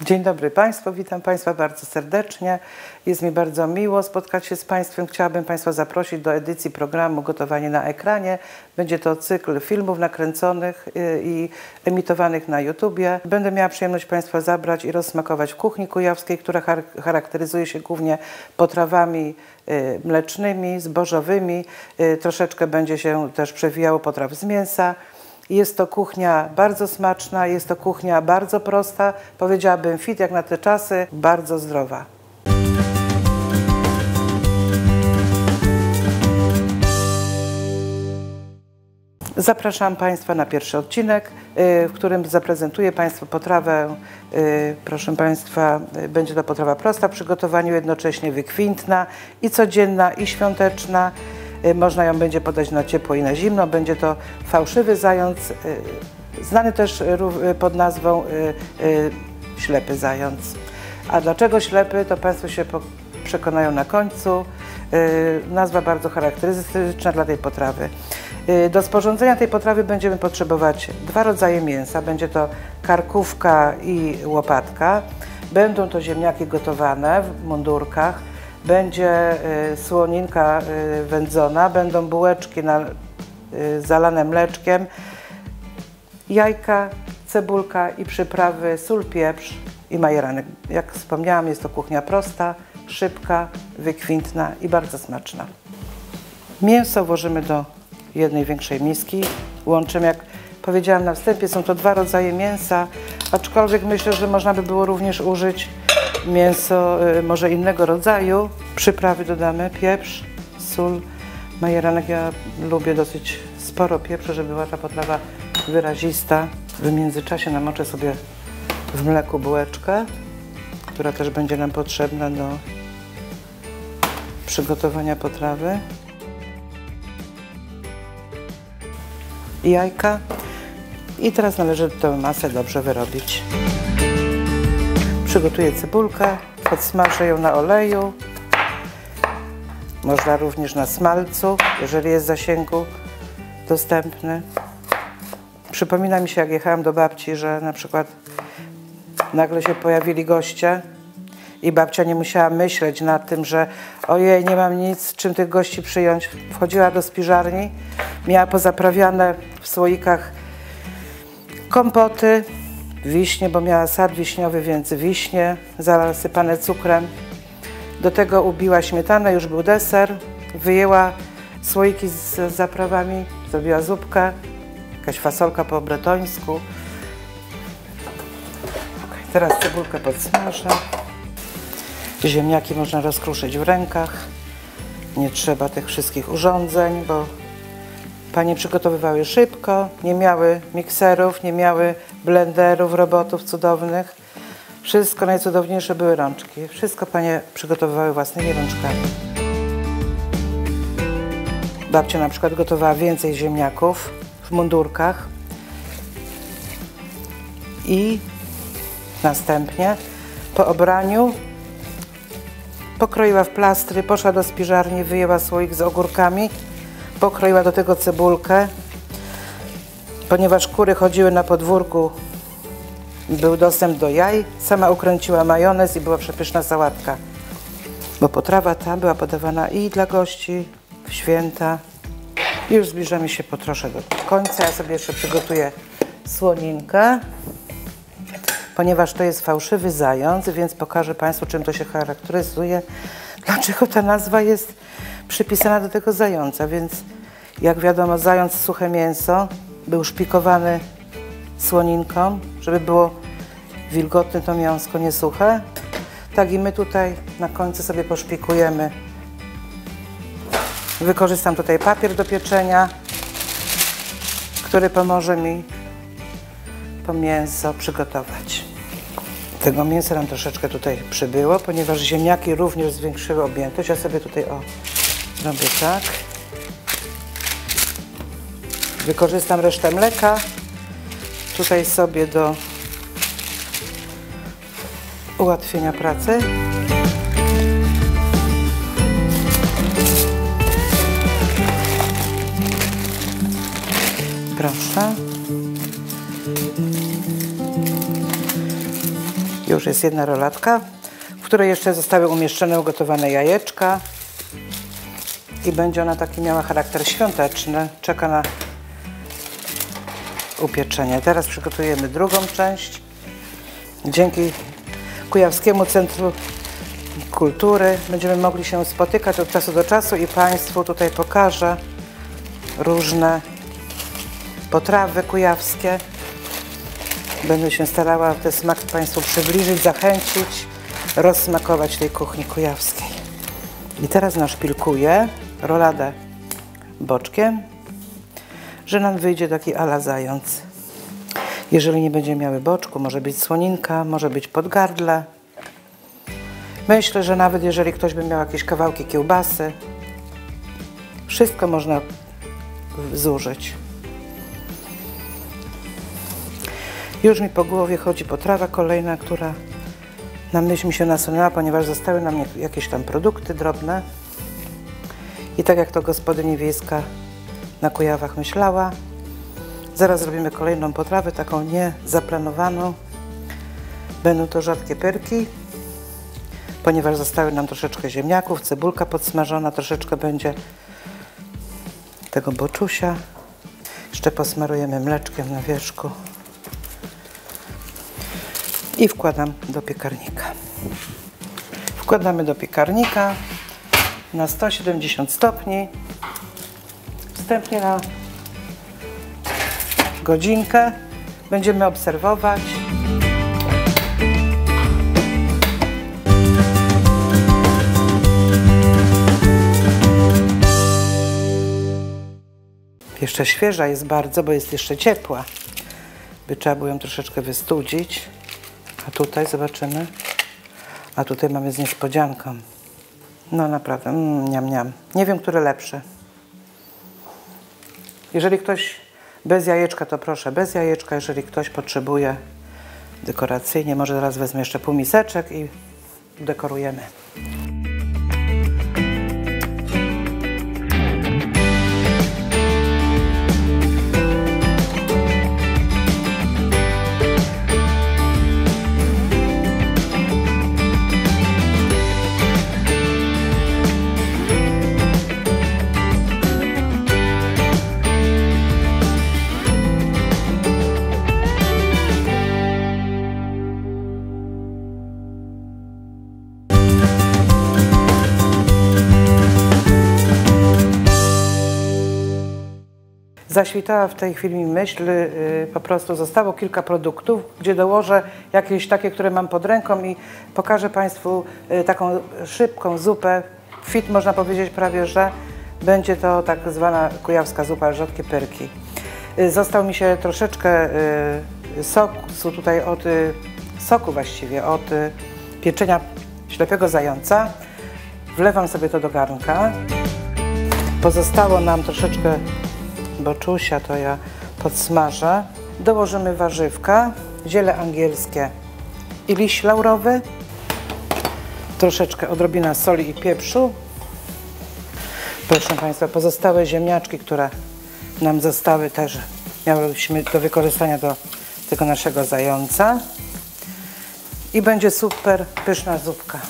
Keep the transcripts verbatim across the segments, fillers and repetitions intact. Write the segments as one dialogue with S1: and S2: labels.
S1: Dzień dobry Państwu, witam Państwa bardzo serdecznie. Jest mi bardzo miło spotkać się z Państwem. Chciałabym Państwa zaprosić do edycji programu Gotowanie na ekranie. Będzie to cykl filmów nakręconych i emitowanych na YouTubie. Będę miała przyjemność Państwa zabrać i rozsmakować w kuchni kujawskiej, która charakteryzuje się głównie potrawami mlecznymi, zbożowymi. Troszeczkę będzie się też przewijało potraw z mięsa. Jest to kuchnia bardzo smaczna, jest to kuchnia bardzo prosta, powiedziałabym fit jak na te czasy, bardzo zdrowa. Zapraszam Państwa na pierwszy odcinek, w którym zaprezentuję Państwu potrawę, proszę Państwa, będzie to potrawa prosta w przygotowaniu, jednocześnie wykwintna i codzienna i świąteczna. Można ją będzie podać na ciepło i na zimno. Będzie to fałszywy zając, znany też pod nazwą ślepy zając. A dlaczego ślepy, to Państwo się przekonają na końcu. Nazwa bardzo charakterystyczna dla tej potrawy. Do sporządzenia tej potrawy będziemy potrzebować dwa rodzaje mięsa. Będzie to karkówka i łopatka. Będą to ziemniaki gotowane w mundurkach. Będzie y, słoninka y, wędzona, będą bułeczki na, y, zalane mleczkiem, jajka, cebulka i przyprawy, sól, pieprz i majeranek. Jak wspomniałam, jest to kuchnia prosta, szybka, wykwintna i bardzo smaczna. Mięso włożymy do jednej większej miski. Łączymy, jak powiedziałam na wstępie, są to dwa rodzaje mięsa, aczkolwiek myślę, że można by było również użyć mięso y, może innego rodzaju. Przyprawy dodamy, pieprz, sól, majeranek. Ja lubię dosyć sporo pieprzu, żeby była ta potrawa wyrazista. W międzyczasie namoczę sobie w mleku bułeczkę, która też będzie nam potrzebna do przygotowania potrawy. I jajka. I teraz należy tę masę dobrze wyrobić. Przygotuję cebulkę, podsmażę ją na oleju. Można również na smalcu, jeżeli jest w zasięgu dostępny. Przypomina mi się, jak jechałam do babci, że na przykład nagle się pojawili goście i babcia nie musiała myśleć nad tym, że ojej, nie mam nic, czym tych gości przyjąć. Wchodziła do spiżarni, miała pozaprawiane w słoikach kompoty, wiśnie, bo miała sad wiśniowy, więc wiśnie zasypane cukrem. Do tego ubiła śmietanę, już był deser, wyjęła słoiki z zaprawami, zrobiła zupkę, jakaś fasolka po bretońsku. Okay, teraz cebulkę podsmażę. Ziemniaki można rozkruszyć w rękach. Nie trzeba tych wszystkich urządzeń, bo panie przygotowywały szybko, nie miały mikserów, nie miały blenderów, robotów cudownych. Wszystko najcudowniejsze były rączki. Wszystko panie przygotowywały własnymi rączkami. Babcia na przykład gotowała więcej ziemniaków w mundurkach i następnie po obraniu pokroiła w plastry, poszła do spiżarni, wyjęła słoik z ogórkami, pokroiła do tego cebulkę. Ponieważ kury chodziły na podwórku, był dostęp do jaj, sama ukręciła majonez i była przepyszna sałatka. Bo potrawa ta była podawana i dla gości w święta. I już zbliżamy się po trosze do końca. Ja sobie jeszcze przygotuję słoninkę, ponieważ to jest fałszywy zając, więc pokażę Państwu, czym to się charakteryzuje, dlaczego ta nazwa jest przypisana do tego zająca. Więc jak wiadomo, zając, suche mięso, był szpikowany słoninką, żeby było wilgotne to mięsko, nie suche. Tak i my tutaj na końcu sobie poszpikujemy. Wykorzystam tutaj papier do pieczenia, który pomoże mi to mięso przygotować. Tego mięsa nam troszeczkę tutaj przybyło, ponieważ ziemniaki również zwiększyły objętość. Ja sobie tutaj o, robię tak. Wykorzystam resztę mleka. Tutaj sobie do ułatwienia pracy. Proszę. Już jest jedna rolatka, w której jeszcze zostały umieszczone ugotowane jajeczka. I będzie ona taki miała charakter świąteczny. Czeka na upieczenie. Teraz przygotujemy drugą część. Dzięki Kujawskiemu Centrum Kultury będziemy mogli się spotykać od czasu do czasu i Państwu tutaj pokażę różne potrawy kujawskie. Będę się starała ten smak Państwu przybliżyć, zachęcić, rozsmakować tej kuchni kujawskiej. I teraz naszpilkuję roladę boczkiem, że nam wyjdzie taki ala zając. Jeżeli nie będzie miały boczku, może być słoninka, może być podgardle. Myślę, że nawet jeżeli ktoś by miał jakieś kawałki kiełbasy, wszystko można zużyć. Już mi po głowie chodzi potrawa kolejna, która na myśl mi się nasunęła, ponieważ zostały nam jakieś tam produkty drobne. I tak jak to gospodyni wiejska na Kujawach myślała, zaraz zrobimy kolejną potrawę, taką niezaplanowaną. Będą to rzadkie pyrki, ponieważ zostały nam troszeczkę ziemniaków, cebulka podsmażona, troszeczkę będzie tego boczusia. Jeszcze posmarujemy mleczkiem na wierzchu i wkładam do piekarnika. Wkładamy do piekarnika na sto siedemdziesiąt stopni, wstępnie na godzinkę. Będziemy obserwować. Jeszcze świeża jest bardzo, bo jest jeszcze ciepła. By trzeba było ją troszeczkę wystudzić. A tutaj zobaczymy. A tutaj mamy z niespodzianką. No naprawdę, mm, niam, niam. Nie wiem, który lepszy. Jeżeli ktoś bez jajeczka, to proszę bez jajeczka. Jeżeli ktoś potrzebuje dekoracyjnie, może zaraz wezmę jeszcze pół miseczek i dekorujemy. Zaświtała w tej chwili myśl, yy, po prostu zostało kilka produktów, gdzie dołożę jakieś takie, które mam pod ręką i pokażę Państwu yy, taką szybką zupę. Fit można powiedzieć prawie, że będzie to tak zwana kujawska zupa, rzadkie pyrki. Yy, został mi się troszeczkę yy, soku tutaj od yy, soku właściwie, od yy, pieczenia ślepego zająca. Wlewam sobie to do garnka. Pozostało nam troszeczkę boczusia, to ja podsmażę. Dołożymy warzywka, ziele angielskie i liść laurowy. Troszeczkę odrobina soli i pieprzu. Proszę Państwa, pozostałe ziemniaczki, które nam zostały, też miałyśmy do wykorzystania do tego naszego zająca. I będzie super pyszna zupka.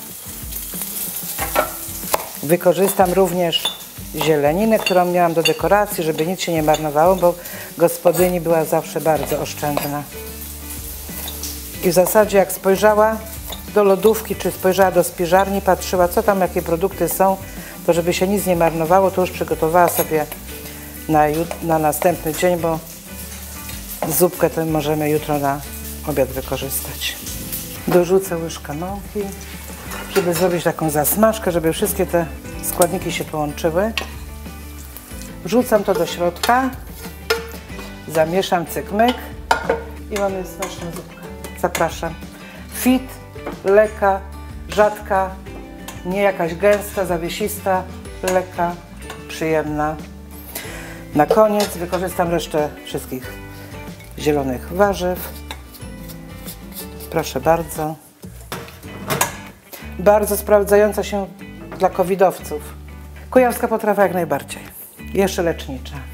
S1: Wykorzystam również zieleninę, którą miałam do dekoracji, żeby nic się nie marnowało, bo gospodyni była zawsze bardzo oszczędna. I w zasadzie jak spojrzała do lodówki, czy spojrzała do spiżarni, patrzyła, co tam, jakie produkty są, to żeby się nic nie marnowało, to już przygotowała sobie na, na następny dzień, bo zupkę tę możemy jutro na obiad wykorzystać. Dorzucę łyżkę mąki, żeby zrobić taką zasmażkę, żeby wszystkie te składniki się połączyły. Wrzucam to do środka, zamieszam cyk-myk i mamy smaczną zupkę. Zapraszam. Fit, lekka, rzadka, nie jakaś gęsta, zawiesista, lekka, przyjemna. Na koniec wykorzystam resztę wszystkich zielonych warzyw. Proszę bardzo. Bardzo sprawdzająca się dla covidowców. Kujawska potrawa jak najbardziej. Jeszcze lecznicza.